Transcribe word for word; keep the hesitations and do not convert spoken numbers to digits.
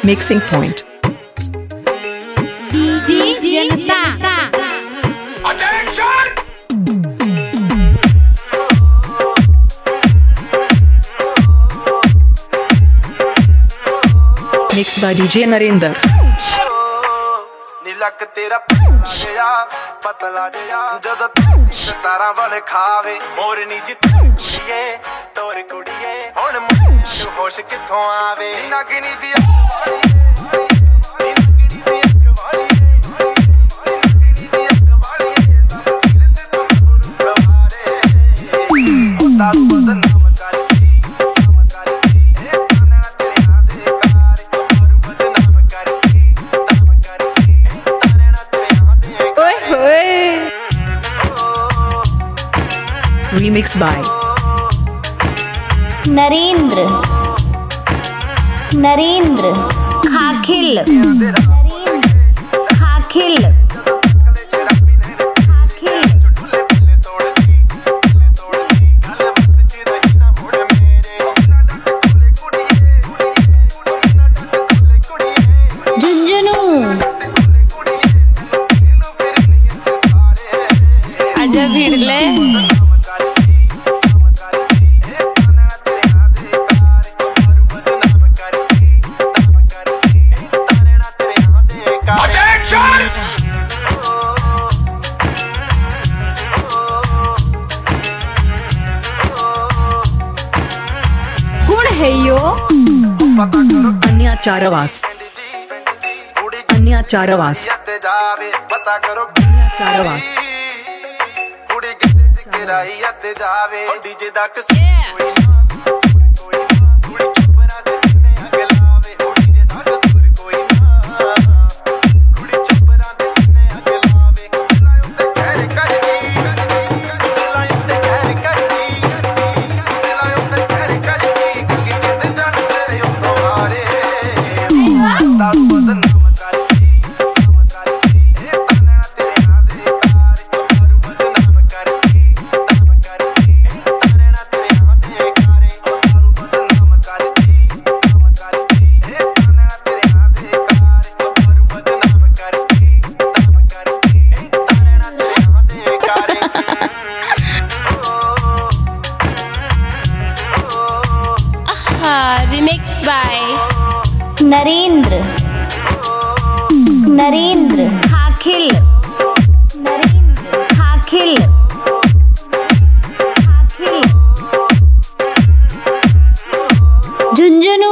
Mixing point. D J Janata. Attention! Mixed by D J Narender. नीलक तेरा गया पतला गया जद तारा वाले खावे मोरनी जितुड़िए तोर कुड़िए हुण तू होश किथों आवे नगनी दी दारू बदनाम करती नाम करती ए ताना तेरा देकार दारू बदनाम करती नाम करती ए ताना तेरा देकार ओए होए Remixed by नरेंद्र नरेंद्र खाखिल तेरा खाखिल आजा भिड़ले गुण है यो अन्याचारवास अन्याचारवास पता करो चारवास कुड़ी गड्ढे च गिराई अते जावे डीजे दा कसूर कोई ना कोई ना कुड़ी चुपरा दे सीने अग लावे डीजे दा कसूर कोई ना कुड़ी चुपरा दे सीने अग लावे लायो ते कहर करगी लायो ते कहर करगी लायो ते कहर करगी कि किते जान तेरे उतो मारे दारू बदनाम करती नाम करती ए ताना तेरा देकार दारू बदनाम करती नाम करती ए ताना तेरा देकार दारू बदनाम करती नाम करती ए ताना तेरा देकार दारू बदनाम करती नाम करती ए ताना तेरा देकार आहा रिमिक्स बाय नरेंद्र नरेंद्र खाखिल नरेंद्र खाखिल खाखिल झुंझुनू